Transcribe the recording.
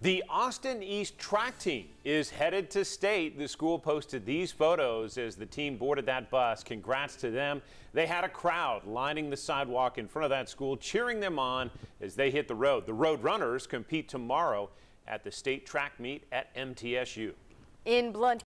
The Austin East track team is headed to state. The school posted these photos as the team boarded that bus. Congrats to them. They had a crowd lining the sidewalk in front of that school, cheering them on as they hit the road. The Road Runners compete tomorrow at the state track meet at MTSU. In Blunt